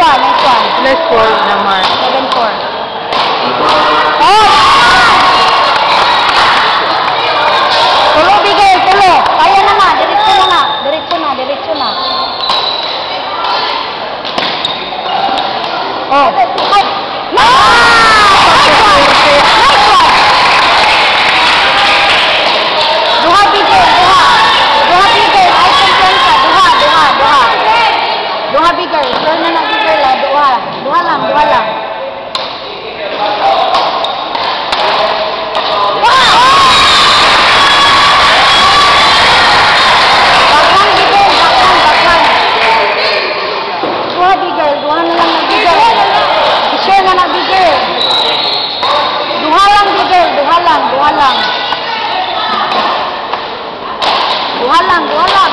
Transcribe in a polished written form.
Next one. Plus 4 naman. 7-4. Oh! Tulo, bigay. Tulo. Kaya na nga. Diretso na nga. Diretso na. Diretso na. Oh. Ay! Nice one! Nice one! Duha, bigay. Duha. Duha, bigay. Ay, kumpiyansa. Duha. Duha, bigay. Turn na bigay la. Duha. Duha lang. Duha lang. Duha lang.